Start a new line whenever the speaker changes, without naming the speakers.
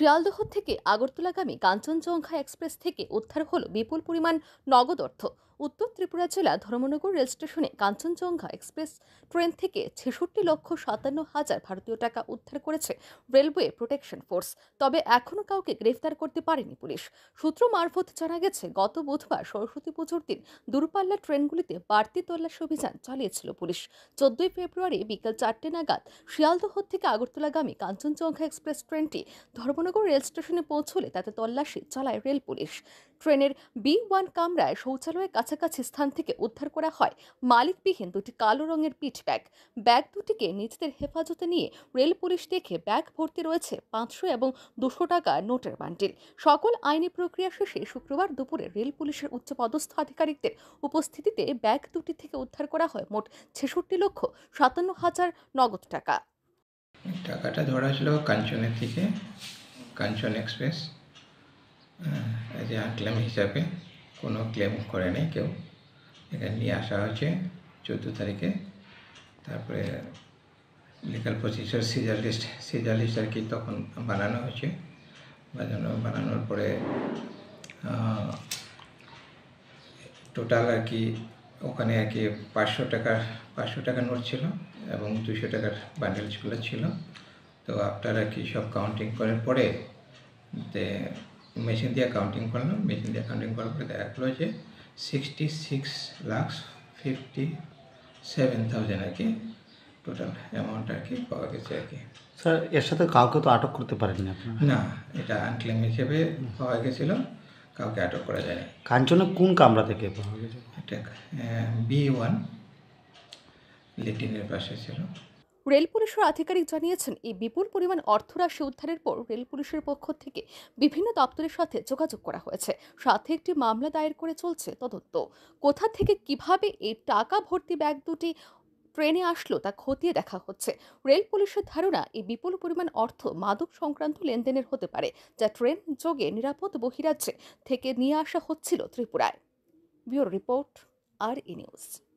শিয়ালদহ থেকে আগরতলাগামী কাঞ্চনজঙ্ঘা এক্সপ্রেস থেকে উদ্ধার হলো বিপুল পরিমাণ নগদ অর্থ। উত্তর ত্রিপুরা জেলা ধর্মনগর রেল স্টেশনে কাঞ্চনজঙ্ঘা এক্সপ্রেস ট্রেন থেকে ৬৬,৫৭,০০০ ভারতীয় টাকা উদ্ধার করেছে রেলওয়ে প্রোটেকশন ফোর্স। তবে এখনও কাউকে গ্রেফতার করতে পারেনি পুলিশ। সূত্র মারফত জানা গেছে, গত বুধবার সরস্বতী পুজোর দিন দূরপাল্লা ট্রেনগুলিতে বাড়তি তল্লাশি অভিযান চালিয়েছিল পুলিশ। ১৪ই ফেব্রুয়ারি বিকেল ৪টে নাগাদ শিয়ালদহ থেকে আগরতলাগামী কাঞ্চনজঙ্ঘা এক্সপ্রেস ট্রেনটি ধর্মনগর রেল স্টেশনে পৌঁছলে তাতে তল্লাশি চালায় রেল পুলিশ। ট্রেনের B1 কামরায় শৌচালয়ের কাছাকাছি স্থান থেকে উদ্ধার করা হয় মালিকবিহীন দুটি কালো রঙের পিঠ ব্যাগ। ব্যাগ দুটিকে নিজেদের হেফাজতে নিয়ে রেল পুলিশ দেখে ব্যাগ ভর্তি রয়েছে ৫০০ এবং ২০০ টাকার নোটের বান্ডিল। সকল আইনি প্রক্রিয়া শেষে শুক্রবার দুপুরে রেল পুলিশের উচ্চপদস্থ আধিকারিকদের উপস্থিতিতে ব্যাগ দুটি থেকে উদ্ধার করা হয় মোট ৬৬,৫৭,০০০ নগদ টাকা।
টাকাটা ধরা ছিল কাঞ্চনের থেকে, Kanchan express as a unclaimed হিসাবে কোনো ক্লেম করে নেই কেউ। এখানে নিয়ে আসা হয়েছে 14 তারিখে। তারপরে লিগাল প্রসিজার সিজার লিস্ট আর কি তখন বানানো হয়েছে। বানানোর পরে টোটাল আর কি ওখানে আর কি ৫০০ টাকার নোট ছিল এবং ২০০ টাকার বান্ডেলসগুলো ছিল। তো আফটার আর কি সব কাউন্টিং করার পরে মেশিন দিয়ে কাউন্টিং করলাম। মেশিন দিয়ে কাউন্টিং করার পরে দেখা গেলো যে 66,57,000 আর কি টোটাল অ্যামাউন্ট আর কি পাওয়া গেছে আর কি।
স্যার, এর সাথে কাউকে তো আটক করতে পারেননি আপনারা?
না, এটা আনক্লেম হিসেবে পাওয়া গেছিলো, কাউকে আটক করা যায়নি।
কাঞ্চনে কোন কামরা থেকে পাওয়া গেছে?
এটা B1 লেটিনের পাশে ছিল।
রেল পুলিশের আধিকারিক জানিয়েছেন, এই বিপুল পরিমাণ অর্থরাশি উদ্ধারের পর রেল পুলিশের পক্ষ থেকে বিভিন্ন দপ্তরের সাথে যোগাযোগ করা হয়েছে। সাথে একটি মামলা দায়ের করে চলছে তদন্ত। কোথা থেকে কিভাবে এই টাকা ভর্তি ব্যাগ দুটি ট্রেনে আসলো তা খতিয়ে দেখা হচ্ছে। রেল পুলিশের ধারণা, এই বিপুল পরিমাণ অর্থ মাদক সংক্রান্ত লেনদেনের হতে পারে, যা ট্রেন যোগে নিরাপদ বহিরাজ্যে থেকে নিয়ে আসা হচ্ছিল ত্রিপুরায়। Bureau report, RE news.